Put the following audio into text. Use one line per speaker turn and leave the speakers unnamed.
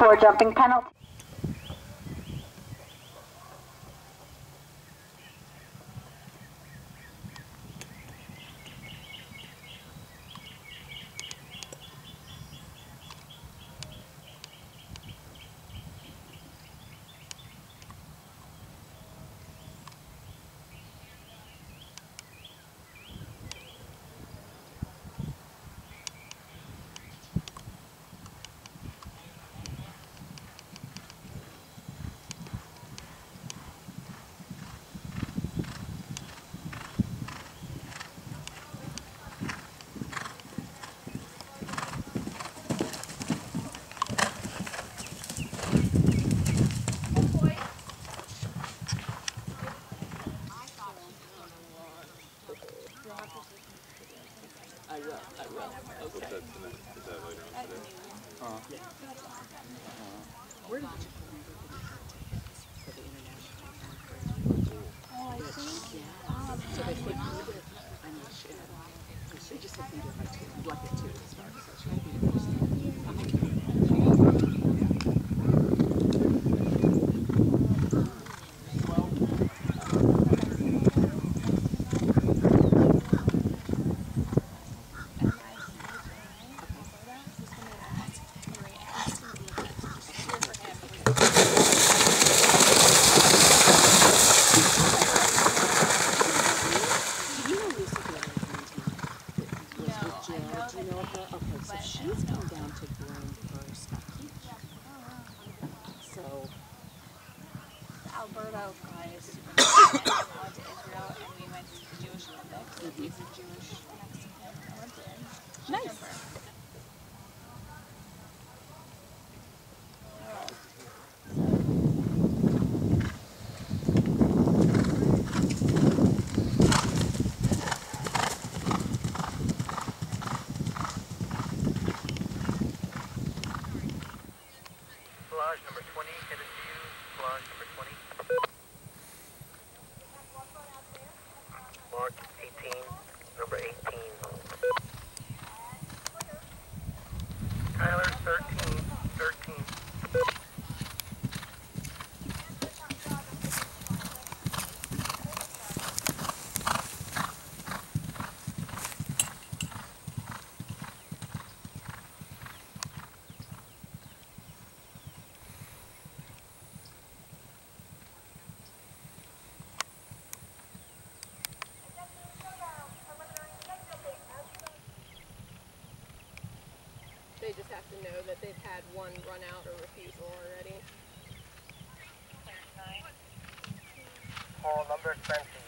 4 jumping penalty.
I will. Okay. Is that later on today?
Where did you put tickets for the international?
Oh, I see.
Yeah. So they put I know she just said we do it by 2. Like at 2 to start. So she will be the first thing. Do you know her? Okay, so she's come down to groom for Scott Keach. So
Alberto guy is super nice. I went to Israel and we went to the Jewish Olympics. He's a Jewish Mexican Olympian.
Nice.
Barrage number 20, headed to you. Barrage number 20. Mark 18, number 18. Tyler 13, 13.
They just have to know that they've had one run out or refusal already.
Call number 20.